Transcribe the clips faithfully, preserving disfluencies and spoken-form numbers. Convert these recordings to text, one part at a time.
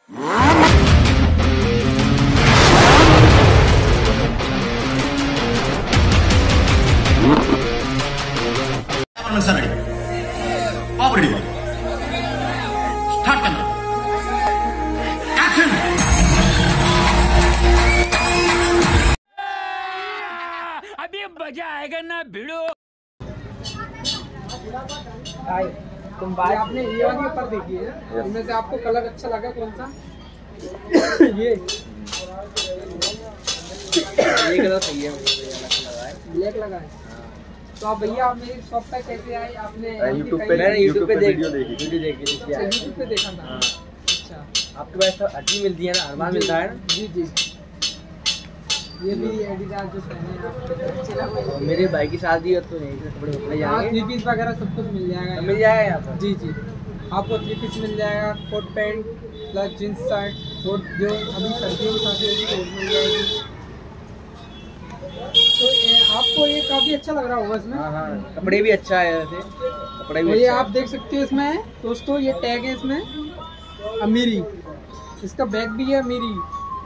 अभी मजा आएगा ना भिड़ो। तुम बात आपने ये वाली ऊपर देखी है, इनमें से आपको कलर अच्छा लगा कौन सा? ये ये कलर सही है, ब्लैक लगा है। तो आप भैया आप मेरी शॉप पे कैसे आए? आपने यूट्यूब पे मैंने यूट्यूब पे वीडियो देखी वीडियो देखी थी। यूट्यूब पे देखा था। अच्छा, आपके पास तो अच्छी मिलती है ना, हर बार मिलता है ना? जी जी। ये भी एडिडास जो पहने हैं अच्छे लगे। मेरे भाई की शादी है तो यहीं से कपड़े मिल जाएंगे, थ्री पीस वगैरह सब कुछ मिल जाएगा। मिल जाएगा यहाँ पर? जी जी, आपको थ्री पीस मिल जाएगा, coat pant plus jeans shirt, coat जो अभी सर्दियों की शादी होगी तो मिल जाएगी। तो ये आपको ये काफ़ी अच्छा लग रहा होगा इसमें। हाँ हाँ, कपड़े भी अच्छा है वैसे, कपड़े भी ये आप देख सकते हो। इसमें दोस्तों ये टैग है, इसमें अमीरी, इसका बैग भी है अमीरी।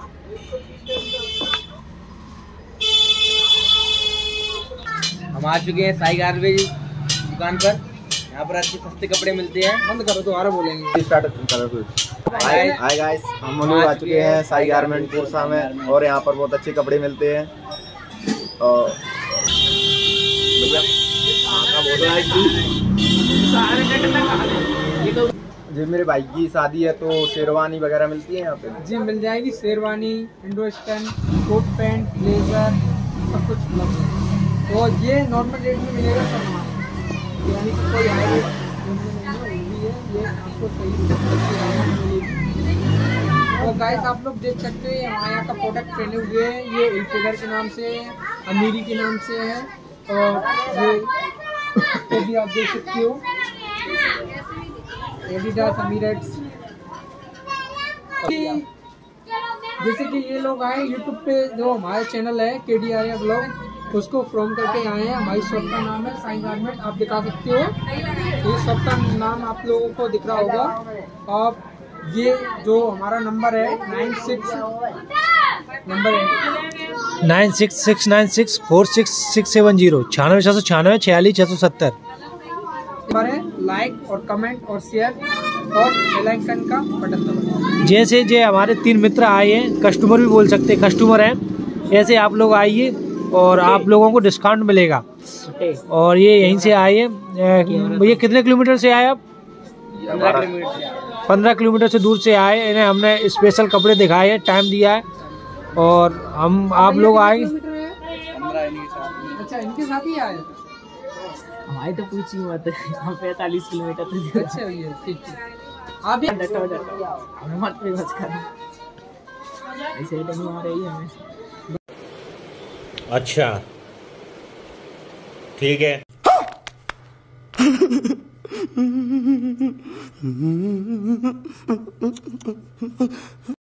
हम आ चुके हैं साई गारवेज दुकान पर। यहाँ पर अच्छे सस्ते कपड़े मिलते हैं। बंद करो तो दोबारा बोलेंगे। स्टार्ट करो। हाय हाय गाइस, हम लोग आ चुके हैं साई गारमेंट पुरसा में और यहाँ पर बहुत अच्छे कपड़े मिलते हैं। और जी मेरे भाई की शादी है तो शेरवानी वगैरह मिलती है यहाँ पे? जी मिल जाएगी, sherwani, Indo western, coat pant, blazer सब कुछ उपलब्ध है। तो ये नॉर्मल रेट में मिलेगा सब हमारे, यानी कि कोई हाई रेट नहीं है, ये आपको सही मिलेगी। तो गाइस आप लोग देख सकते हैं हमारे यहाँ का प्रोडक्ट पहने हुए हैं, ये इल्फिगर के नाम से है, अमीरी के नाम से है। और ये तो भी आप देख सकते हो एडिडास अमीरेट्स। जैसे कि ये लोग आए यूट्यूब पे, जो हमारा चैनल है के डी आर ब्लॉग, उसको फ्रॉम करके आए हैं। हमारी शॉप का नाम है साई गारमेंट, आप दिखा सकते हो। ये शॉप का नाम आप लोगों को दिख रहा होगा। आप ये जो हमारा नंबर है नाइन सिक्स नंबर है nine six six nine six four six six seven zero छियानवे छः सौ छियानवे छियालीस छः सौ सत्तर। लाइक और कमेंट और शेयर और बेल आइकन का बटन दबाएं। जैसे जे हमारे तीन मित्र आए हैं, कस्टमर भी बोल सकते हैं, कस्टमर हैं, ऐसे आप लोग आइए और आप लोगों को डिस्काउंट मिलेगा। और ये यहीं से आए हैं। ये कितने किलोमीटर से आए आप? पंद्रह किलोमीटर से दूर से आए। इन्हें हमने स्पेशल कपड़े दिखाए हैं, टाइम दिया है और हम आप लोग आए। अच्छा, इनके साथ ही आए? हमारी तो पूछी मत, हम पैंतालीस किलोमीटर तो। अच्छा भैया ठीक है, आप भी डटा हो जाता हमें मत पे बस कर ऐसे ही नहीं आ रही हमें। अच्छा ठीक है।